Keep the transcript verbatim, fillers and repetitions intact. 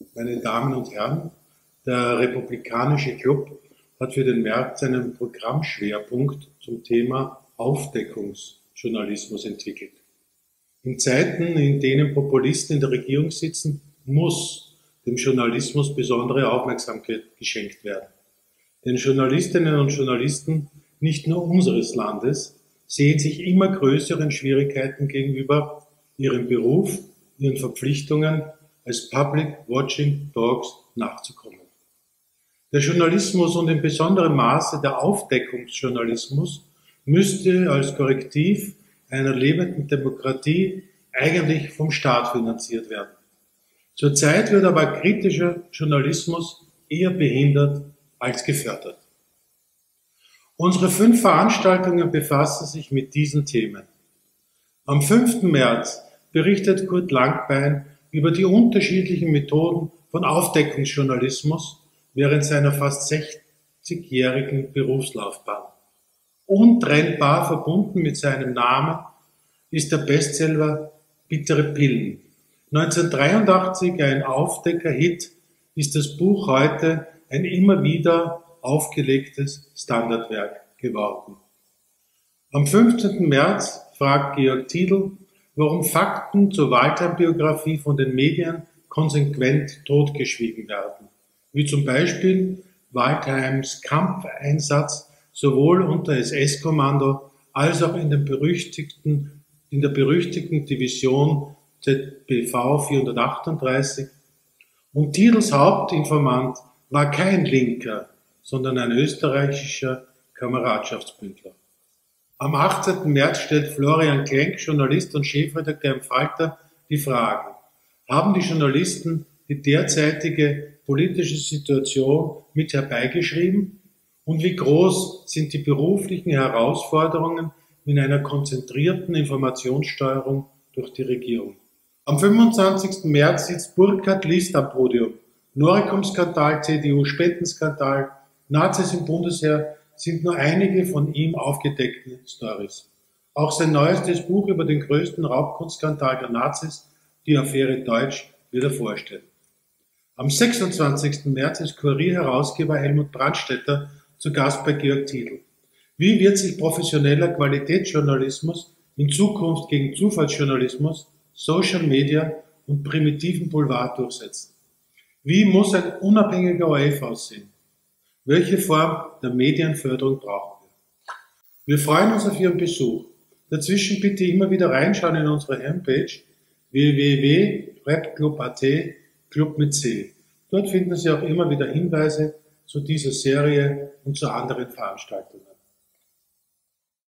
Meine Damen und Herren, der Republikanische Club hat für den März einen Programmschwerpunkt zum Thema Aufdeckungsjournalismus entwickelt. In Zeiten, in denen Populisten in der Regierung sitzen, muss dem Journalismus besondere Aufmerksamkeit geschenkt werden. Denn Journalistinnen und Journalisten nicht nur unseres Landes sehen sich immer größeren Schwierigkeiten gegenüber, ihrem Beruf, ihren Verpflichtungen als Public Watching Dogs nachzukommen. Der Journalismus und in besonderem Maße der Aufdeckungsjournalismus müsste als Korrektiv einer lebenden Demokratie eigentlich vom Staat finanziert werden. Zurzeit wird aber kritischer Journalismus eher behindert als gefördert. Unsere fünf Veranstaltungen befassen sich mit diesen Themen. Am fünften März berichtet Kurt Langbein über die unterschiedlichen Methoden von Aufdeckungsjournalismus während seiner fast sechzigjährigen Berufslaufbahn. Untrennbar verbunden mit seinem Namen ist der Bestseller Bittere Pillen. neunzehnhundertdreiundachtzig ein Aufdecker-Hit, ist das Buch heute ein immer wieder aufgelegtes Standardwerk geworden. Am fünfzehnten März fragt Georg Tiedl, warum Fakten zur Waldheim-Biografie von den Medien konsequent totgeschwiegen werden, wie zum Beispiel Waldheims Kampfeinsatz sowohl unter S S-Kommando als auch in, den berüchtigten, in der berüchtigten Division Z B V vierhundertachtunddreißig. Und Tiedls Hauptinformant war kein Linker, sondern ein österreichischer Kameradschaftsbündler. Am achtzehnten März stellt Florian Klenk, Journalist und Chefredakteur im Falter, die Fragen: Haben die Journalisten die derzeitige politische Situation mit herbeigeschrieben? Und wie groß sind die beruflichen Herausforderungen in einer konzentrierten Informationssteuerung durch die Regierung? Am fünfundzwanzigsten März sitzt Burkhard List am Podium. Noricum-Skandal, C D U-Spendenskandal, Nazis im Bundesheer sind nur einige von ihm aufgedeckten Storys. Auch sein neuestes Buch über den größten Raubkunstskandal der Nazis, die Affäre Deutsch, wird er vorstellen. Am sechsundzwanzigsten März ist Kurier-Herausgeber Helmut Brandstätter zu Gast bei Georg Tiedl. Wie wird sich professioneller Qualitätsjournalismus in Zukunft gegen Zufallsjournalismus, Social Media und primitiven Boulevard durchsetzen? Wie muss ein unabhängiger O R F aussehen? Welche Form der Medienförderung brauchen wir? Wir freuen uns auf Ihren Besuch. Dazwischen bitte immer wieder reinschauen in unsere Homepage w w w punkt repclub punkt a t, Club mit C. Dort finden Sie auch immer wieder Hinweise zu dieser Serie und zu anderen Veranstaltungen.